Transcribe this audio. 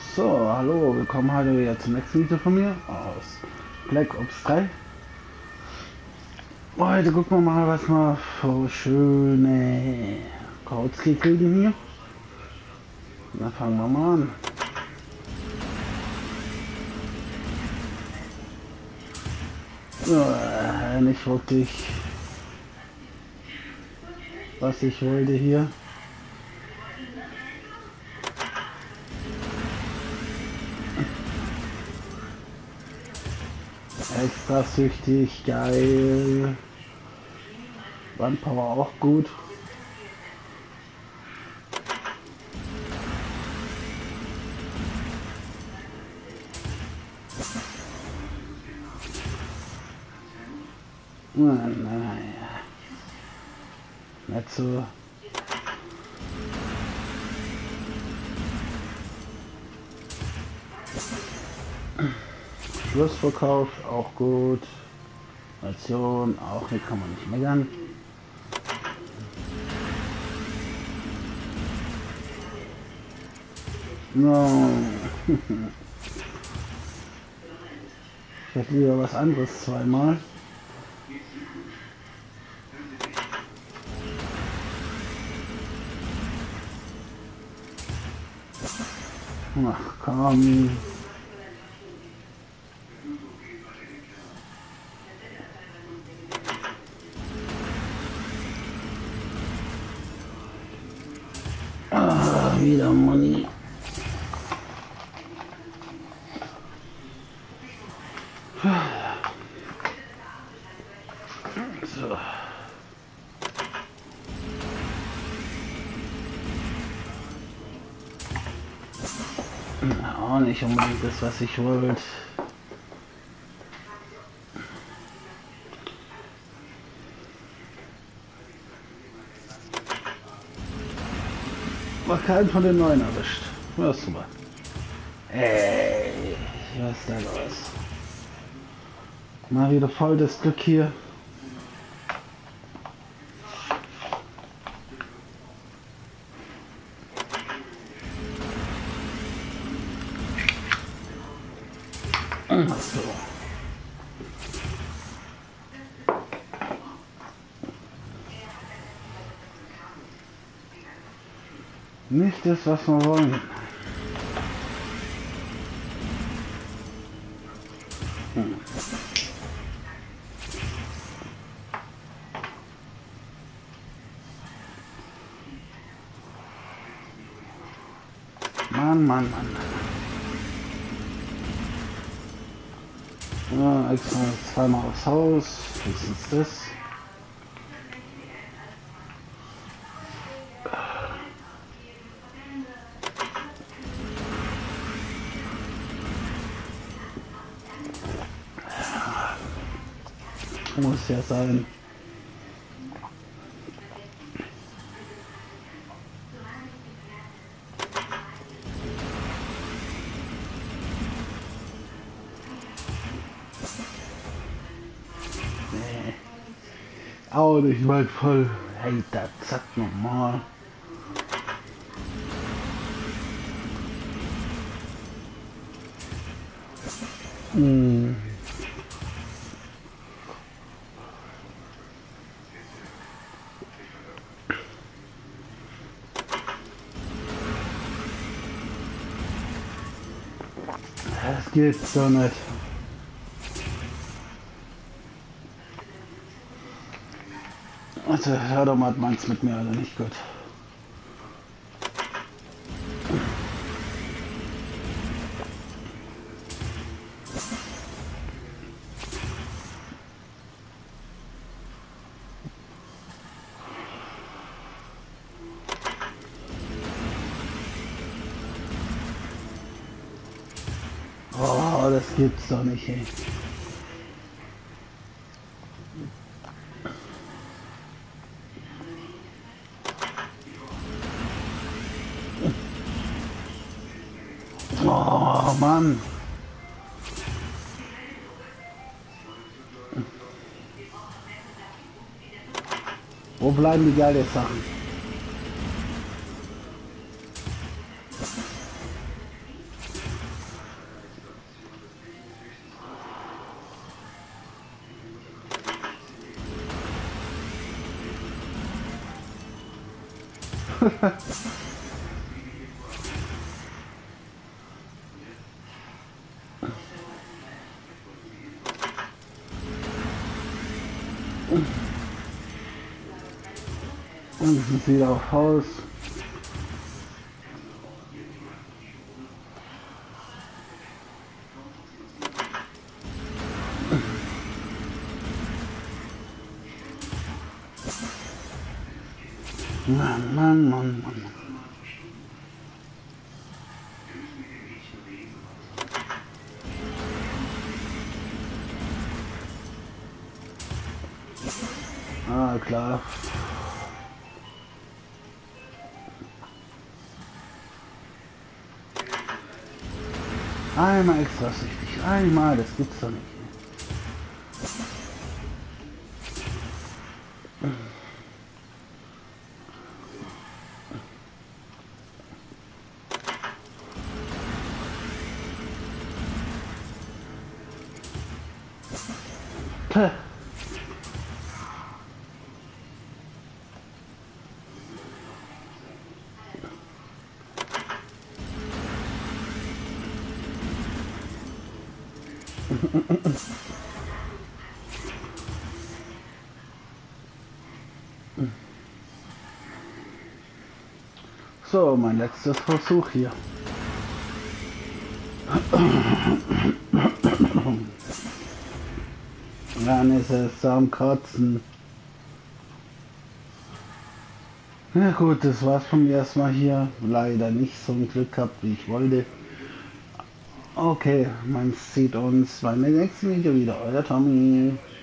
So, hallo, willkommen heute wieder zum nächsten Video von mir aus Black Ops 3. Heute gucken wir mal, was wir für schöne Kauzki kriegen hier. Dann fangen wir mal an. Nicht wirklich, was ich wollte hier. Extra süchtig, geil. Wandpower auch gut. Naja, nicht so. Schlussverkauf auch gut. Nation auch, hier kann man nicht meckern. No. Ich hätte lieber was anderes zweimal. Ach komm. Wieder Money. So. Auch nicht unbedingt das, was ich wollte. War keinen von den neuen erwischt. Ja, super. Ey, was ist da los? Mal wieder voll das Glück hier. Ach so. Nicht das, was wir wollen. Mann. Ja, extra zweimal aufs Haus. Was ist das? Muss ja sein. Nee. Auch nicht mal voll. Hey, das sagt nochmal. Das geht's doch nicht. Also, hör doch mal, meins mit mir, Alter, nicht gut. Oh, das gibt's doch nicht, ey. Oh, Mann. Wo bleiben die geilen Sachen? Und wir sind wieder auf Haus. Mann. Ah, klar. Einmal extra süchtig. Einmal, das gibt's doch nicht. Puh. So, mein letztes Versuch hier. Dann ist es am Kotzen. Na gut, das war's von mir erstmal hier. Leider nicht so ein Glück gehabt, wie ich wollte. Okay, man sieht uns beim nächsten Video wieder. Euer Tommy.